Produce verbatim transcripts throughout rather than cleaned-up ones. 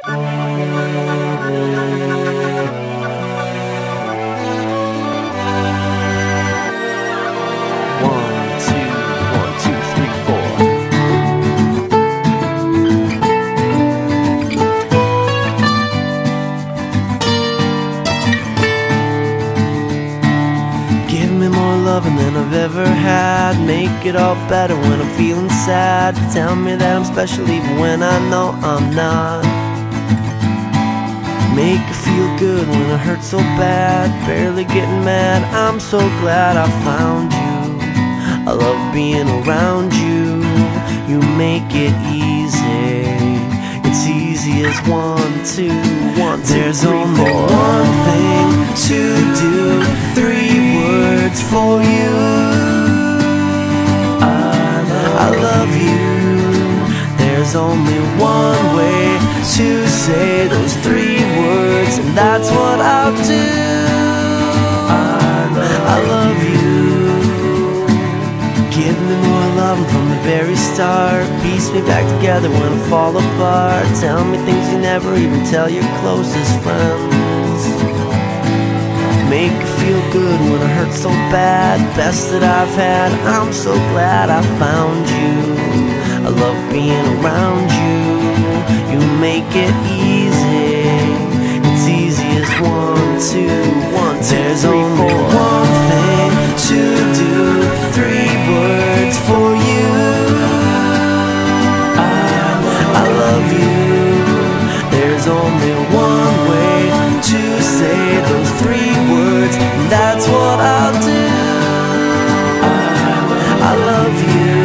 Loving than I've ever had. Make it all better when I'm feeling sad. Tell me that I'm special even when I know I'm not. Make it feel good when it hurts so bad. Barely getting mad, I'm so glad I found you. I love being around you. You make it easy. It's easy as one, two, one, two, There's three, only four. One thing to do. Three words for you. I love, I love you. There's only one way to say those three words, and that's what I'll do. I love, I love you. Give me more love from the very start. Piece me back together when I fall apart. Tell me things you never even tell your closest friends. Make it feel good when it hurts so bad. Best that I've had, I'm so glad I found you. I love being around you. You make it easy. It's easy as one, two, one, two, There's three, only four. One thing to do. Three words for you. I love, I love you. There's only one way to say those three words, and that's what I'll do. I, I love you.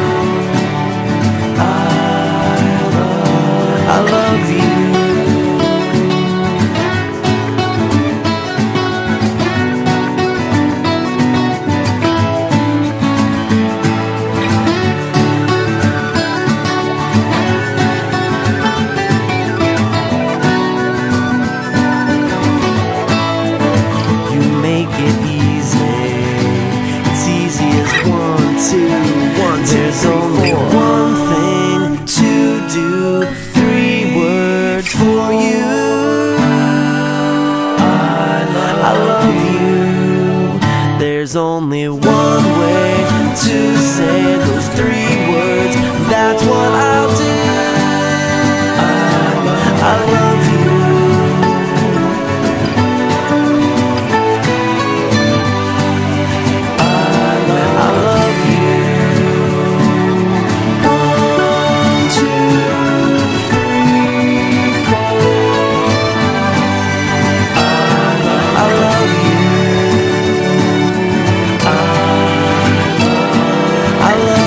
I love, I love you. There's only one thing to do. Three words for you. I love, I love you. There's only one way to say those three words. That's what I'll do. I love, I love you. I love